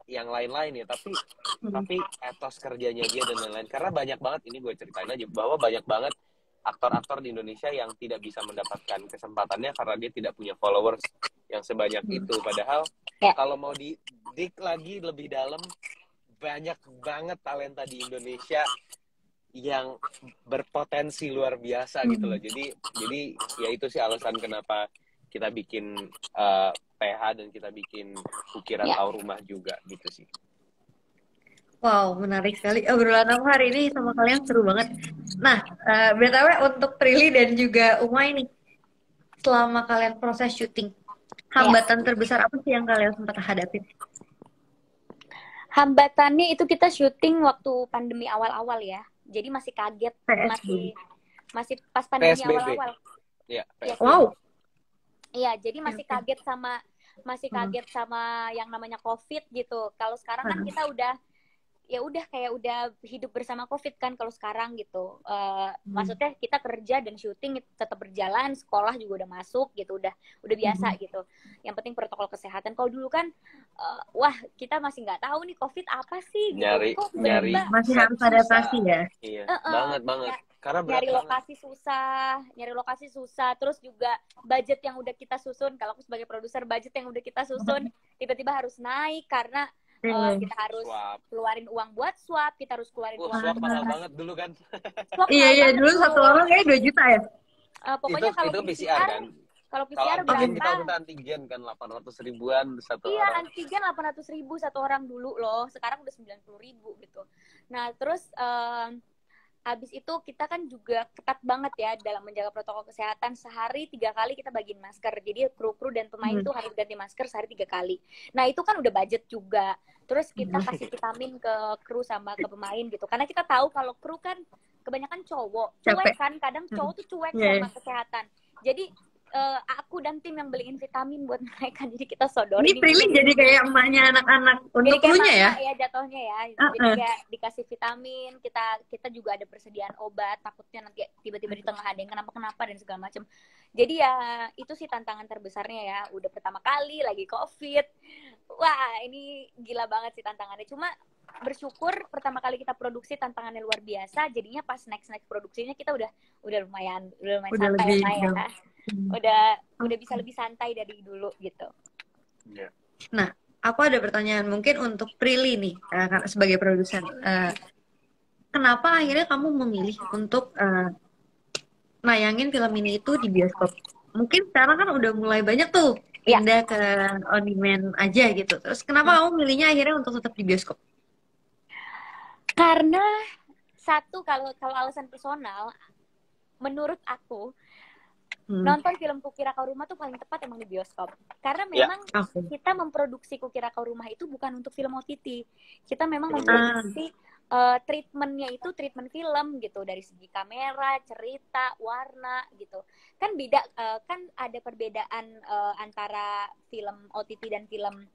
[SPEAKER 4] yang lain-lain ya, tapi etos kerjanya dia dan lain-lain. Karena banyak banget, ini gue ceritain aja, bahwa banyak banget aktor-aktor di Indonesia yang tidak bisa mendapatkan kesempatannya karena dia tidak punya followers yang sebanyak itu. Padahal kalau mau didik lagi lebih dalam, banyak banget talenta di Indonesia yang berpotensi luar biasa gitu loh. Jadi ya itu sih alasan kenapa kita bikin PH dan kita bikin Kukira Kau Rumah juga gitu sih.
[SPEAKER 3] Wow, menarik sekali. Obrolan aku hari ini sama kalian seru banget. Nah, BTW untuk Prilly dan juga Umay nih, selama kalian proses syuting, hambatan terbesar apa sih yang kalian sempat hadapin?
[SPEAKER 2] Hambatannya itu kita syuting waktu pandemi awal-awal ya. Jadi masih kaget, masih pas pandemi awal-awal.
[SPEAKER 4] Iya.
[SPEAKER 3] Wow.
[SPEAKER 2] Iya, jadi masih kaget sama yang namanya COVID gitu. Kalau sekarang kan kita udah kayak hidup bersama COVID kan kalau sekarang gitu. Maksudnya kita kerja dan syuting tetap berjalan, sekolah juga udah masuk gitu, udah biasa gitu. Yang penting protokol kesehatan. Kalau dulu kan wah, kita masih nggak tahu nih COVID apa sih gitu.
[SPEAKER 4] Nyari
[SPEAKER 3] masih harus adaptasi ya.
[SPEAKER 4] Iya, banget. Karena
[SPEAKER 2] nyari lokasi susah, terus juga budget yang udah kita susun, kalau aku sebagai produser, budget yang udah kita susun tiba-tiba harus naik karena kita harus keluarin uang buat swab, kita harus keluarin uang
[SPEAKER 4] swab mahal banget dulu kan.
[SPEAKER 3] Iya, dulu satu orang kayak 2 juta ya.
[SPEAKER 2] Pokoknya kalau
[SPEAKER 4] itu PCR kan.
[SPEAKER 2] Kalau PCR
[SPEAKER 4] berapa?
[SPEAKER 2] Kita
[SPEAKER 4] antigen kan 800 ribuan satu orang.
[SPEAKER 2] Iya, antigen 800 ribu satu orang dulu loh. Sekarang udah 90 ribu gitu. Nah, terus habis itu kita kan juga ketat banget ya dalam menjaga protokol kesehatan. Sehari 3 kali kita bagiin masker. Jadi kru-kru dan pemain tuh harus ganti masker sehari 3 kali. Nah, itu kan udah budget juga. Terus kita kasih vitamin ke kru sama ke pemain gitu. Karena kita tahu kalau kru kan kebanyakan cowok. Cuek kan, kadang cowok tuh cuek sama kesehatan. Jadi aku dan tim yang beliin vitamin buat mereka, jadi kita sodorin.
[SPEAKER 3] Ini Prilly jadi kayak emaknya anak-anak untuk krunya ya?
[SPEAKER 2] Ya jatuhnya ya. Jadi kayak dikasih vitamin, kita juga ada persediaan obat, takutnya nanti tiba-tiba di tengah ada yang kenapa-kenapa dan segala macam. Jadi ya itu sih tantangan terbesarnya ya. Udah pertama kali lagi COVID. Wah, ini gila banget sih tantangannya. Cuma bersyukur pertama kali kita produksi tantangannya luar biasa, jadinya pas next produksinya kita udah lumayan santai ya. Udah bisa lebih santai dari dulu gitu.
[SPEAKER 3] Nah, aku ada pertanyaan mungkin untuk Prilly nih, sebagai produsen. Kenapa akhirnya kamu memilih untuk nayangin film ini itu di bioskop? Mungkin sekarang kan udah mulai banyak tuh pindah ke on demand aja gitu. Terus kenapa kamu milihnya akhirnya untuk tetap di bioskop?
[SPEAKER 2] Karena satu, kalau alasan personal, menurut aku nonton film Kukira Kau Rumah tuh paling tepat emang di bioskop. Karena memang kita memproduksi Kukira Kau Rumah itu bukan untuk film OTT. Kita memang memproduksi treatmentnya itu treatment film gitu, dari segi kamera, cerita, warna gitu. Kan beda, kan ada perbedaan antara film OTT dan film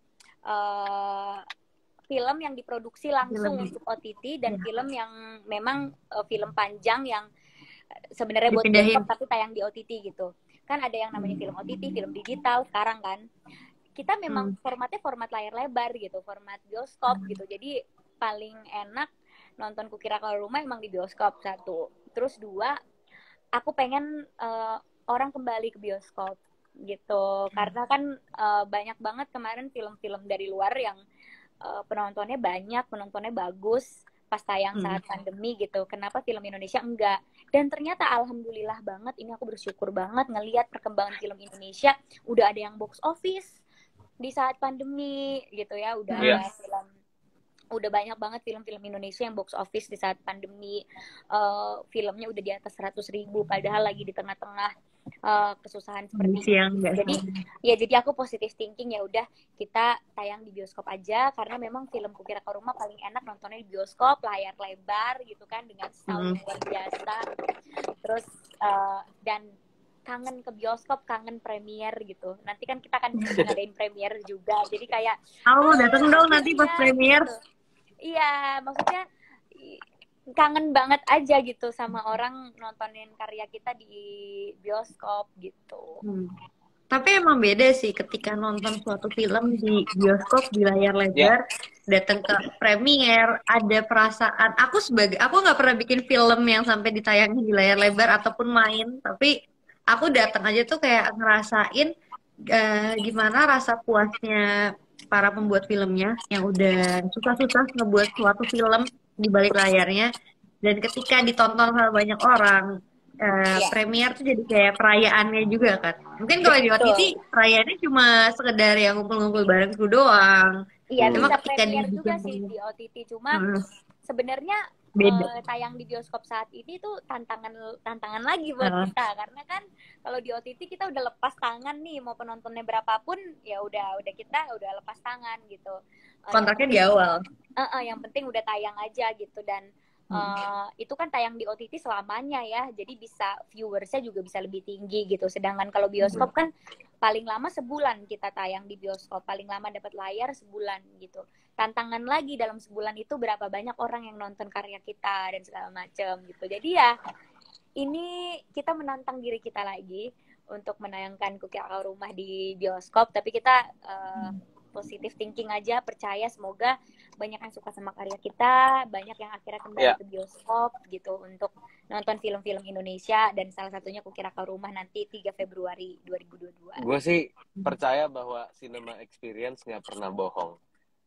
[SPEAKER 2] yang diproduksi langsung untuk OTT dan film yang memang film panjang yang sebenarnya buat bioskop tapi tayang di OTT gitu. Kan ada yang namanya film OTT, film digital sekarang kan. Kita memang formatnya format layar lebar gitu, format bioskop gitu. Jadi paling enak nonton Kukira Kau Rumah emang di bioskop, satu. Terus dua, aku pengen orang kembali ke bioskop gitu. Karena kan banyak banget kemarin film-film dari luar yang penontonnya banyak, penontonnya bagus pas tayang saat pandemi gitu. Kenapa film Indonesia enggak? Dan ternyata alhamdulillah banget, ini aku bersyukur banget ngelihat perkembangan film Indonesia. Udah ada yang box office di saat pandemi gitu ya. Udah banyak banget film-film Indonesia yang box office di saat pandemi. Filmnya udah di atas 100.000 padahal lagi di tengah-tengah kesusahan seperti ini. Jadi aku positive thinking, ya udah kita tayang di bioskop aja, karena memang film Kukira Kau Rumah paling enak nontonnya di bioskop, layar lebar gitu kan, dengan sound luar biasa. Terus dan kangen ke bioskop, kangen premier gitu. Nanti kan kita akan ngadain premier juga, jadi kayak
[SPEAKER 3] dateng dong nanti pas premier
[SPEAKER 2] gitu. Iya, maksudnya kangen banget aja gitu sama orang nontonin karya kita di bioskop gitu.
[SPEAKER 3] Tapi emang beda sih ketika nonton suatu film di bioskop di layar lebar, datang ke premier, ada perasaan. Aku nggak pernah bikin film yang sampai ditayangin di layar lebar ataupun main, tapi aku datang aja tuh kayak ngerasain gimana rasa puasnya para pembuat filmnya yang udah susah-susah ngebuat suatu film di balik layarnya, dan ketika ditonton sama banyak orang. Premier tuh jadi kayak perayaannya juga kan. Mungkin kalau di OTT perayaannya cuma sekedar yang ngumpul-ngumpul bareng kru doang.
[SPEAKER 2] Iya,
[SPEAKER 3] Cuma
[SPEAKER 2] bisa
[SPEAKER 3] ketika
[SPEAKER 2] premier juga sih di OTT. Cuma sebenarnya tayang di bioskop saat ini tuh tantangan lagi buat kita, karena kan kalau di OTT kita udah lepas tangan nih, mau penontonnya berapapun ya udah kita udah lepas tangan gitu.
[SPEAKER 3] Kontraknya di awal.
[SPEAKER 2] Yang penting udah tayang aja gitu, dan itu kan tayang di OTT selamanya ya, jadi bisa viewersnya juga bisa lebih tinggi gitu. Sedangkan kalau bioskop kan paling lama sebulan kita tayang di bioskop, paling lama dapat layar sebulan gitu. Tantangan lagi dalam sebulan itu berapa banyak orang yang nonton karya kita dan segala macam gitu. Jadi ya ini kita menantang diri kita lagi untuk menayangkan Kukira Kau Rumah di bioskop, tapi kita positive thinking aja, percaya semoga banyak yang suka sama karya kita, banyak yang akhirnya kembali ke bioskop gitu untuk nonton film-film Indonesia, dan salah satunya Kukira Kau Rumah nanti 3 Februari 2022.
[SPEAKER 4] Gue sih percaya bahwa cinema experience nggak pernah bohong.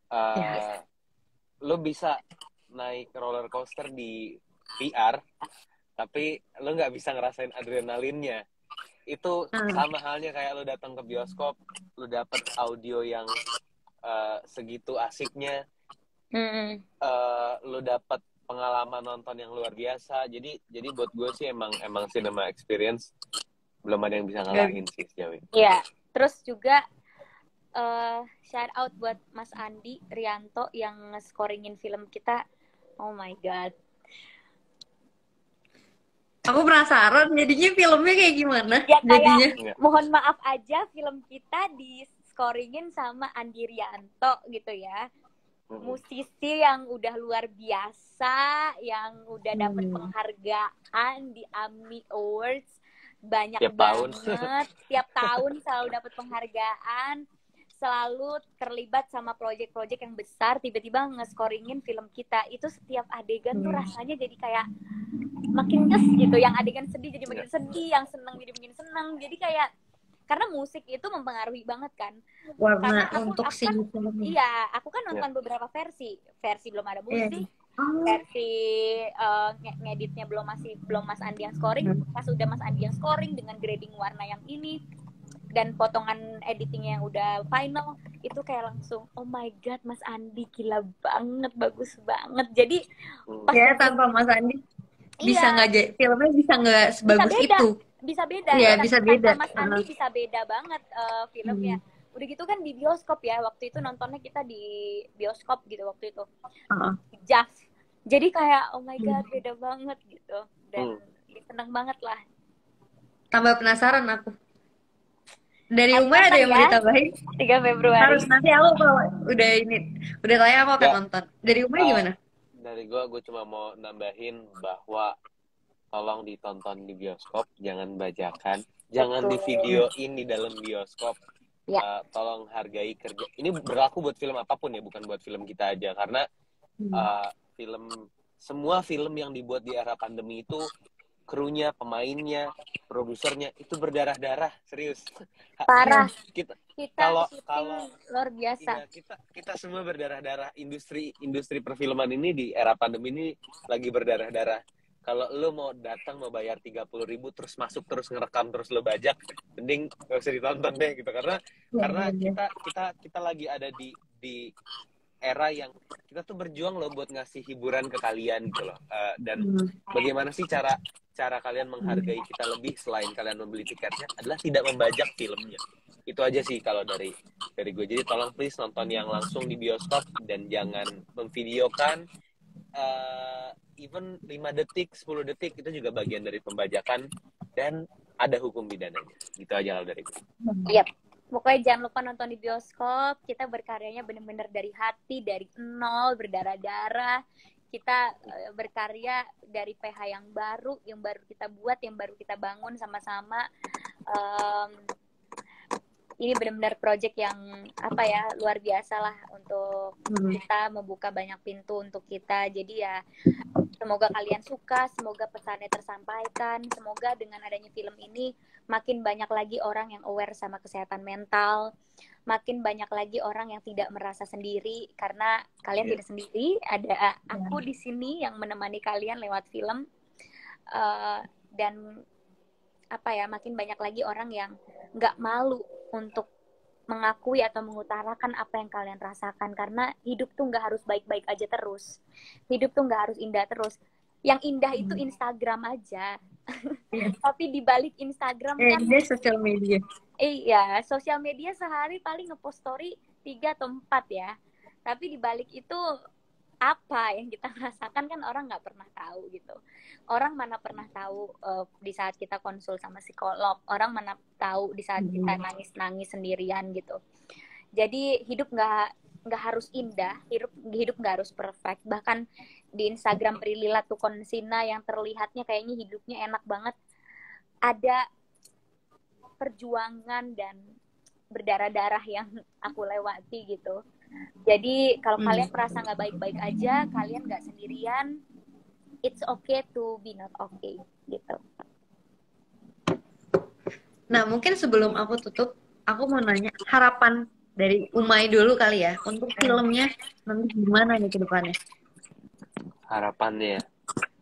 [SPEAKER 4] Lo bisa naik roller coaster di VR, tapi lo nggak bisa ngerasain adrenalinnya. Itu sama halnya kayak lo datang ke bioskop, lo dapet audio yang segitu asiknya, lo dapet pengalaman nonton yang luar biasa. Jadi buat gue sih emang cinema experience belum ada yang bisa ngalahin sih sejauh ini.
[SPEAKER 2] Iya, terus juga shout out buat Mas Andi Rianto yang nge-scoringin film kita. Oh my god.
[SPEAKER 3] Aku penasaran jadinya filmnya kayak gimana?
[SPEAKER 2] Ya
[SPEAKER 3] kayak
[SPEAKER 2] mohon maaf aja, film kita di-scoringin sama Andi Rianto gitu ya. Musisi yang udah luar biasa, yang udah dapet penghargaan di AMI Awards banyak banget. Tiap tahun selalu dapet penghargaan, selalu terlibat sama project-project yang besar, tiba-tiba nge-scoringin film kita. Itu setiap adegan tuh rasanya jadi kayak makin nyes gitu, yang adegan sedih jadi makin sedih, yang seneng jadi makin seneng. Jadi kayak karena musik itu mempengaruhi banget kan
[SPEAKER 3] warna
[SPEAKER 2] karena
[SPEAKER 3] untuk si
[SPEAKER 2] aku kan nonton beberapa versi belum ada musik, versi ngeditnya belum Mas Andi yang scoring, pas udah Mas Andi yang scoring dengan grading warna yang ini dan potongan editingnya yang udah final, itu kayak langsung oh my god, Mas Andi gila banget, bagus banget. Jadi pas
[SPEAKER 3] tanpa Mas Andi bisa nggak filmnya bisa nggak sebagus itu.
[SPEAKER 2] Bisa beda.
[SPEAKER 3] Iya, bisa beda.
[SPEAKER 2] Mas Andi bisa beda banget filmnya. Udah gitu kan di bioskop ya, waktu itu nontonnya kita di bioskop gitu waktu itu. JAV. Jadi kayak oh my god, beda banget gitu. Dan seneng banget lah.
[SPEAKER 3] Tambah penasaran aku. Dari Uma ada yang mau ditambahin?
[SPEAKER 2] 3 Februari.
[SPEAKER 3] Harus nanti aku kalau udah tayang aku akan nonton. Dari Uma gimana?
[SPEAKER 4] Dari gue cuma mau nambahin bahwa tolong ditonton di bioskop, jangan bajakan, jangan di videoin di dalam bioskop. Tolong hargai kerja. Ini berlaku buat film apapun ya, bukan buat film kita aja, karena semua film yang dibuat di era pandemi itu krunya, pemainnya, produsernya itu berdarah-darah, serius.
[SPEAKER 2] Parah.
[SPEAKER 4] Kita
[SPEAKER 2] kalau luar biasa.
[SPEAKER 4] Iya, kita semua berdarah-darah. Industri perfilman ini di era pandemi ini lagi berdarah-darah. Kalau lo mau datang mau bayar 30.000 terus masuk terus ngerekam terus lo bajak, mending gak usah ditonton deh gitu, karena kita lagi ada di era yang kita tuh berjuang loh buat ngasih hiburan ke kalian gitu loh. Dan bagaimana sih cara kalian menghargai kita lebih selain kalian membeli tiketnya adalah tidak membajak filmnya. Itu aja sih kalau dari gue. Jadi tolong please nonton yang langsung di bioskop dan jangan memvideokan. Even 5 detik, 10 detik itu juga bagian dari pembajakan dan ada hukum pidananya. Gitu aja kalau dari gue.
[SPEAKER 2] Yep. Pokoknya jangan lupa nonton di bioskop. Kita berkaryanya benar-benar dari hati, dari nol, berdarah-darah. Kita berkarya dari PH yang baru kita buat, yang baru kita bangun sama-sama. ini benar-benar project yang apa ya, luar biasa lah untuk kita, membuka banyak pintu untuk kita. Jadi ya semoga kalian suka, semoga pesannya tersampaikan, semoga dengan adanya film ini makin banyak lagi orang yang aware sama kesehatan mental, makin banyak lagi orang yang tidak merasa sendiri, karena kalian tidak sendiri, ada aku di sini yang menemani kalian lewat film. Dan apa ya, makin banyak lagi orang yang nggak malu untuk mengakui atau mengutarakan apa yang kalian rasakan, karena hidup tuh nggak harus baik-baik aja terus, hidup tuh nggak harus indah terus. Yang indah itu Instagram aja. Tapi di balik Instagram kan
[SPEAKER 3] sosial media.
[SPEAKER 2] Iya, sosial media sehari paling ngepost story 3 atau 4 ya. Tapi di balik itu apa yang kita rasakan kan orang nggak pernah tahu gitu. Orang mana pernah tahu di saat kita konsul sama psikolog, orang mana tahu di saat kita nangis-nangis sendirian gitu. Jadi hidup nggak harus indah, hidup nggak harus perfect. Bahkan di Instagram Prilly Latuconsina yang terlihatnya kayaknya hidupnya enak banget, ada perjuangan dan berdarah-darah yang aku lewati gitu. Jadi kalau kalian merasa nggak baik-baik aja, kalian nggak sendirian. It's okay to be not okay gitu.
[SPEAKER 3] Nah, mungkin sebelum aku tutup, aku mau nanya harapan dari Umay dulu kali ya untuk filmnya nanti gimana nih ke depannya?
[SPEAKER 4] Harapannya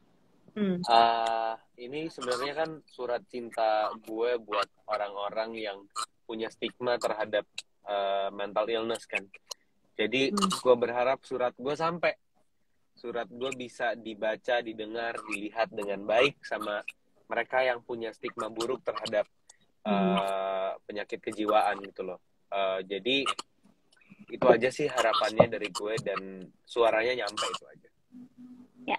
[SPEAKER 4] ini sebenarnya kan surat cinta gue buat orang-orang yang punya stigma terhadap mental illness kan. Jadi gue berharap surat gue sampai, surat gue bisa dibaca, didengar, dilihat dengan baik sama mereka yang punya stigma buruk terhadap penyakit kejiwaan gitu loh. Jadi itu aja sih harapannya dari gue, dan suaranya nyampe, itu aja.
[SPEAKER 2] Ya.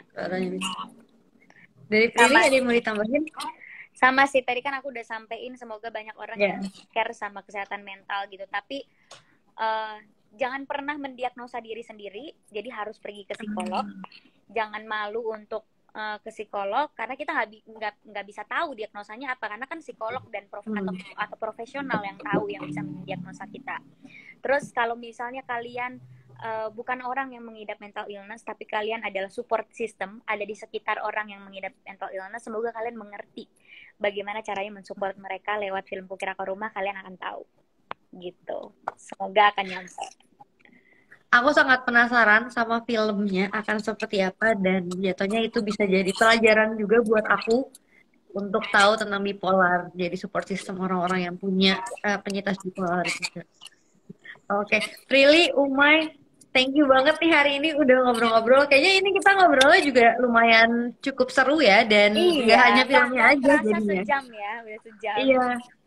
[SPEAKER 3] Dari Prilly ada yang mau ditambahin?
[SPEAKER 2] Sama sih, tadi kan aku udah sampein semoga banyak orang yang care sama kesehatan mental gitu. Tapi jangan pernah mendiagnosa diri sendiri, jadi harus pergi ke psikolog. Jangan malu untuk ke psikolog, karena kita nggak bisa tahu diagnosanya apa, karena kan psikolog dan atau profesional yang tahu, yang bisa mendiagnosa kita. Terus kalau misalnya kalian bukan orang yang mengidap mental illness, tapi kalian adalah support system, ada di sekitar orang yang mengidap mental illness, semoga kalian mengerti bagaimana caranya mensupport mereka. Lewat film Kukira Kau Rumah kalian akan tahu gitu. Semoga akan nyampe.
[SPEAKER 3] Aku sangat penasaran sama filmnya akan seperti apa, dan jatuhnya itu bisa jadi pelajaran juga buat aku untuk tahu tentang bipolar, jadi support system orang-orang yang punya penyintas bipolar gitu. Oke, Prilly, Umay, thank you banget nih hari ini udah ngobrol-ngobrol. Kayaknya ini kita ngobrolnya juga lumayan cukup seru ya, dan nggak hanya filmnya aja jadinya.
[SPEAKER 2] Sejam ya, udah sejam.
[SPEAKER 3] Iya.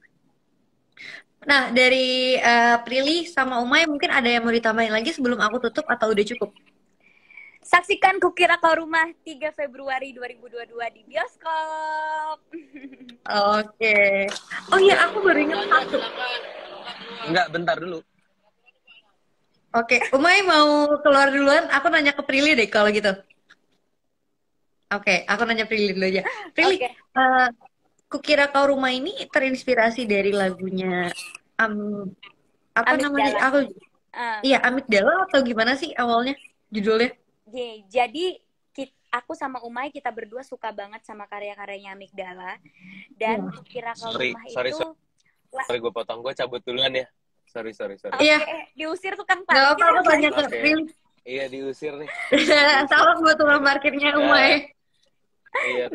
[SPEAKER 3] Nah, dari Prilly sama Umay mungkin ada yang mau ditambahin lagi sebelum aku tutup, atau udah cukup?
[SPEAKER 2] Saksikan Kukira Kau Rumah 3 Februari 2022 di bioskop.
[SPEAKER 3] Oke. Oh iya, aku baru ingat satu.
[SPEAKER 4] Enggak, bentar dulu.
[SPEAKER 3] Oke, Umay mau keluar duluan, aku nanya ke Prilly deh kalau gitu. Oke, aku nanya Prilly dulu aja. Prilly, Kukira Kau Rumah ini terinspirasi dari lagunya namanya? Iya, Amigdala atau gimana sih awalnya judulnya?
[SPEAKER 2] Jadi aku sama Umay, kita berdua suka banget sama karya-karyanya Amigdala, dan Kukira Kau Rumah itu.
[SPEAKER 4] Sorry, gue potong, gue cabut duluan ya. Sorry.
[SPEAKER 2] Iya. Diusir tuh kan Pak.
[SPEAKER 3] Gak apa-apa, aku tanya ke Prilly.
[SPEAKER 4] Iya, diusir nih.
[SPEAKER 3] Salam buat tukang parkirnya Umay.
[SPEAKER 4] Iya.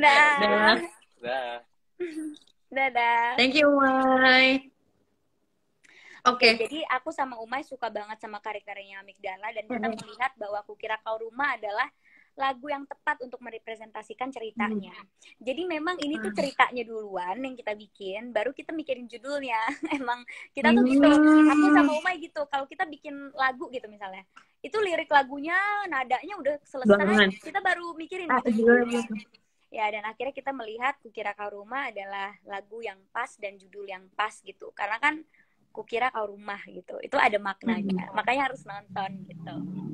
[SPEAKER 2] Dadah.
[SPEAKER 3] Thank you, Umay. Oke.
[SPEAKER 2] Jadi aku sama Umay suka banget sama karya-karyanya Amigdala, dan kita melihat bahwa Kukira Kau Rumah adalah lagu yang tepat untuk merepresentasikan ceritanya. Jadi memang ini tuh ceritanya duluan yang kita bikin, baru kita mikirin judulnya. Emang kita tuh gitu, aku sama Umay gitu, kalau kita bikin lagu gitu misalnya, itu lirik lagunya, nadanya udah selesai, kita baru mikirin gitu. Ya, dan akhirnya kita melihat Kukira Kau Rumah adalah lagu yang pas dan judul yang pas gitu. Karena kan Kukira Kau Rumah gitu, itu ada maknanya, makanya harus nonton gitu.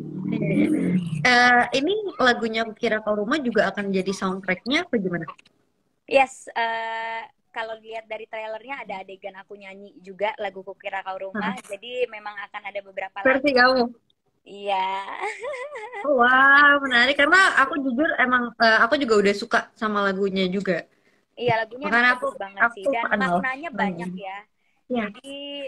[SPEAKER 3] Ini lagunya Kukira Kau Rumah juga akan jadi soundtracknya apa gimana?
[SPEAKER 2] Yes, kalau lihat dari trailernya ada adegan aku nyanyi juga lagu Kukira Kau Rumah. Jadi memang akan ada beberapa
[SPEAKER 3] versi kamu.
[SPEAKER 2] Iya.
[SPEAKER 3] Oh, wah, menarik karena aku jujur emang aku juga udah suka sama lagunya juga.
[SPEAKER 2] Iya, lagunya
[SPEAKER 3] Makanya
[SPEAKER 2] bagus banget sih dan maknanya banyak ya. Jadi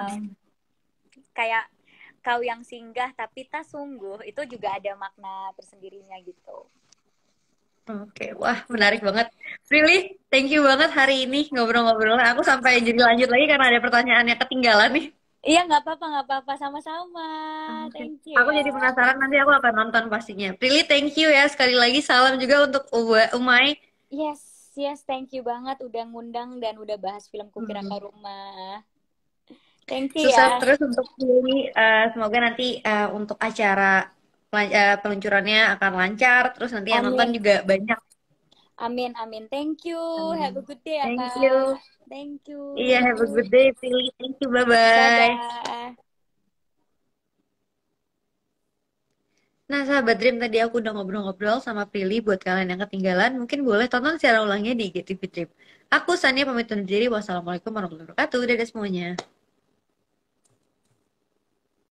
[SPEAKER 2] kayak kau yang singgah tapi tak sungguh itu juga ada makna tersendirinya gitu.
[SPEAKER 3] Oke, wah menarik banget. Really, thank you banget hari ini ngobrol-ngobrol. Aku sampai jadi lanjut lagi karena ada pertanyaan yang ketinggalan nih.
[SPEAKER 2] Iya, nggak apa-apa, sama-sama. Thank you.
[SPEAKER 3] Aku jadi penasaran, nanti aku akan nonton pastinya. Really, thank you ya sekali lagi. Salam juga untuk Umay.
[SPEAKER 2] Yes, thank you banget udah ngundang dan udah bahas film Kukira Kau Rumah. Thank you
[SPEAKER 3] Sukses
[SPEAKER 2] ya.
[SPEAKER 3] terus untuk ini. Semoga nanti untuk acara peluncurannya akan lancar. Terus nanti yang nonton juga banyak.
[SPEAKER 2] Amin. Thank you. Have a good day ya,
[SPEAKER 3] Thank
[SPEAKER 2] Kak.
[SPEAKER 3] you.
[SPEAKER 2] Thank you.
[SPEAKER 3] Iya, have a good day, Prilly. Thank you, bye-bye.
[SPEAKER 2] Dadah.
[SPEAKER 3] Nah, sahabat Dream, tadi aku udah ngobrol-ngobrol sama Prilly. Buat kalian yang ketinggalan, mungkin boleh tonton secara ulangnya di IGTV Dream. Aku Sania pamit undur diri. Wassalamualaikum warahmatullahi wabarakatuh. Dadah semuanya.